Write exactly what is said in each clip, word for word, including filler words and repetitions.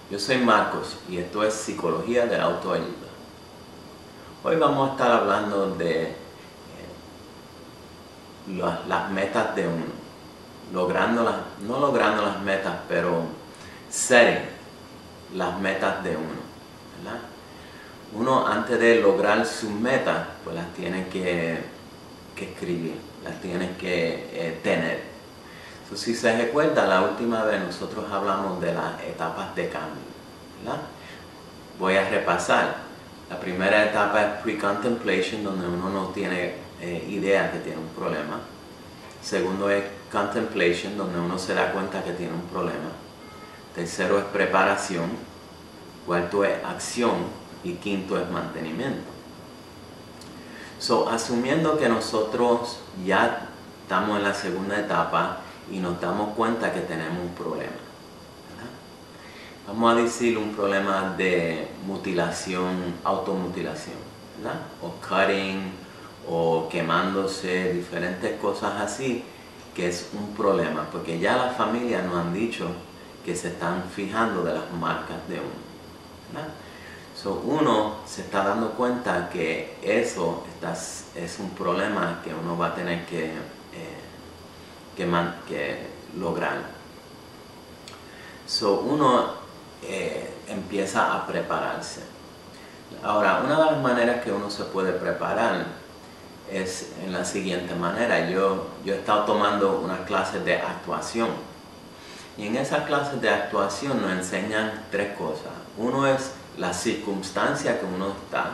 Yo soy Marcos y esto es Psicología de Autoayuda. Hoy vamos a estar hablando de eh, las, las metas de uno, logrando las, no logrando las metas, pero setting las metas de uno, ¿verdad? Uno antes de lograr sus metas, pues las tiene que, que escribir, las tiene que eh, tener. So, si se recuerda, la última vez nosotros hablamos de las etapas de cambio, ¿verdad? Voy a repasar. La primera etapa es pre-contemplation, donde uno no tiene eh, idea que tiene un problema. Segundo es contemplation, donde uno se da cuenta que tiene un problema. Tercero es preparación. Cuarto es acción. Y quinto es mantenimiento. So, asumiendo que nosotros ya estamos en la segunda etapa y nos damos cuenta que tenemos un problema, ¿verdad? Vamos a decir un problema de mutilación, automutilación, ¿verdad? O cutting, o quemándose, diferentes cosas así, que es un problema, porque ya las familias nos han dicho que se están fijando de las marcas de uno, ¿verdad? So, uno se está dando cuenta que eso está, es un problema que uno va a tener que, eh, que, man, que lograr. So, uno eh, empieza a prepararse. Ahora, una de las maneras que uno se puede preparar es en la siguiente manera. Yo, yo he estado tomando unas clases de actuación. Y en esas clases de actuación nos enseñan tres cosas. Uno es la circunstancia que uno está,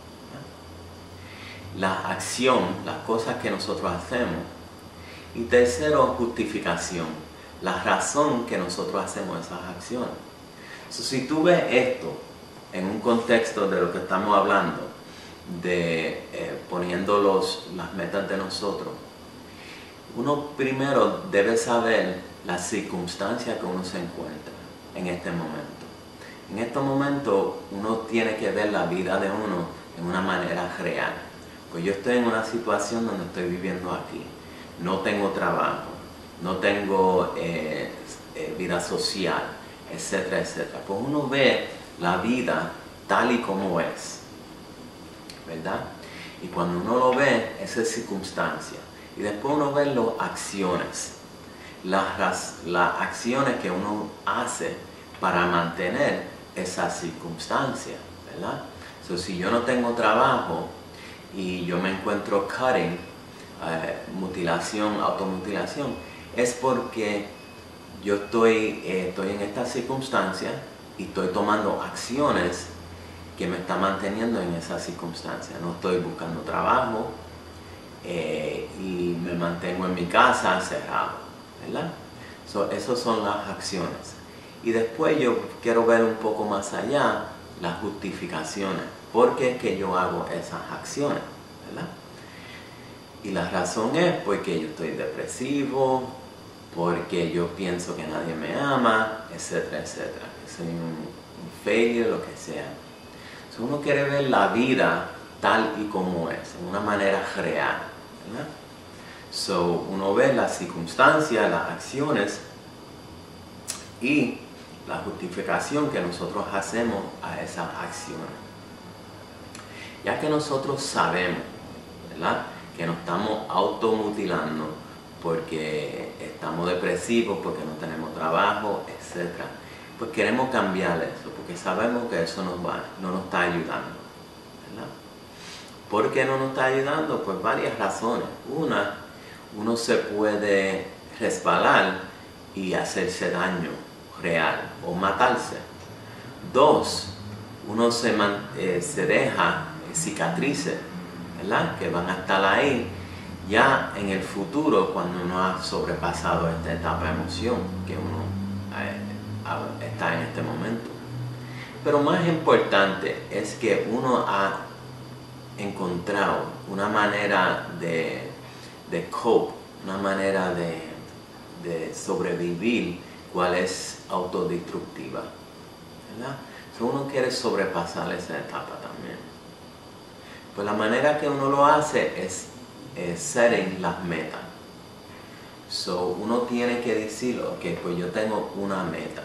la acción, las cosas que nosotros hacemos, y tercero, justificación, la razón que nosotros hacemos esas acciones. So, si tú ves esto en un contexto de lo que estamos hablando, de eh, poniendo los, las metas de nosotros, uno primero debe saber la circunstancia que uno se encuentra en este momento. En estos momentos uno tiene que ver la vida de uno de una manera real. Pues yo estoy en una situación donde estoy viviendo aquí. No tengo trabajo, no tengo eh, eh, vida social, etcétera, etcétera. Pues uno ve la vida tal y como es, ¿verdad? Y cuando uno lo ve, esa es circunstancia. Y después uno ve las acciones, las, las acciones que uno hace para mantener esa circunstancia, ¿verdad? So, si yo no tengo trabajo y yo me encuentro cutting, eh, mutilación, automutilación, es porque yo estoy, eh, estoy en esta circunstancia y estoy tomando acciones que me están manteniendo en esa circunstancia. No estoy buscando trabajo eh, y me mantengo en mi casa cerrado, ¿verdad? So, esas son las acciones. Y después yo quiero ver un poco más allá las justificaciones. ¿Por qué es que yo hago esas acciones? ¿Verdad? Y la razón es porque yo estoy depresivo, porque yo pienso que nadie me ama, etcétera, etcétera. Que soy un, un failure, lo que sea. So, uno quiere ver la vida tal y como es, en una manera real, ¿verdad? So, uno ve las circunstancias, las acciones y la justificación que nosotros hacemos a esas acciones. Ya que nosotros sabemos, ¿verdad?, que nos estamos automutilando porque estamos depresivos, porque no tenemos trabajo, etcétera, pues queremos cambiar eso, porque sabemos que eso nos va, no nos está ayudando, ¿verdad? ¿Por qué no nos está ayudando? Pues varias razones. Una, uno se puede resbalar y hacerse daño real o matarse. Dos, uno se, man, eh, se deja eh, cicatrices, ¿verdad?, que van a estar ahí ya en el futuro cuando uno ha sobrepasado esta etapa de emoción que uno eh, está en este momento. Pero más importante es que uno ha encontrado una manera de, de cope, una manera de, de sobrevivir cuál es autodestructiva, ¿verdad? So, uno quiere sobrepasar esa etapa también. Pues la manera que uno lo hace es, es setting las metas. So, uno tiene que decir, ok, pues yo tengo una meta.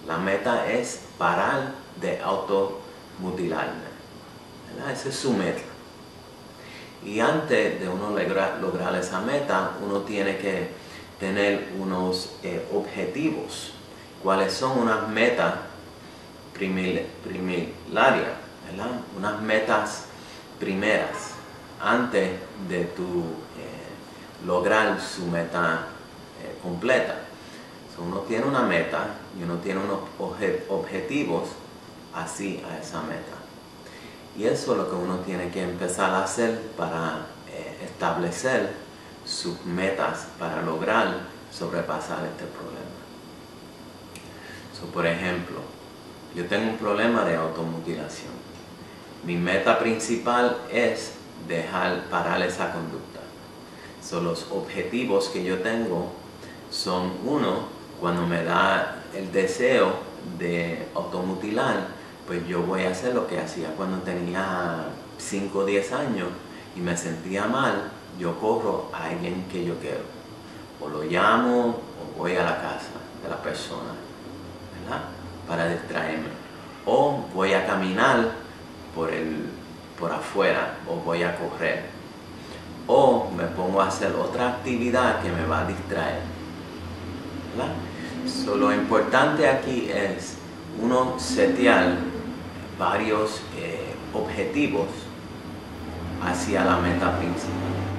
La meta es parar de automutilarme, ¿verdad? Esa es su meta. Y antes de uno lograr, lograr esa meta, uno tiene que tener unos eh, objetivos. ¿Cuáles son unas metas primarias? ¿Verdad? Unas metas primeras antes de tu eh, lograr su meta eh, completa. So, uno tiene una meta y uno tiene unos obje objetivos así a esa meta. Y eso es lo que uno tiene que empezar a hacer para eh, establecer sus metas para lograr sobrepasar este problema. So, por ejemplo, yo tengo un problema de automutilación. Mi meta principal es dejar parar esa conducta. So, los objetivos que yo tengo son, uno, cuando me da el deseo de automutilar, pues yo voy a hacer lo que hacía cuando tenía cinco o diez años y me sentía mal, yo corro a alguien que yo quiero. O lo llamo o voy a la casa de la persona, ¿verdad? Para distraerme. O voy a caminar por, el, por afuera o voy a correr. O me pongo a hacer otra actividad que me va a distraer, ¿verdad? So, lo importante aquí es uno setear varios eh, objetivos hacia la meta principal.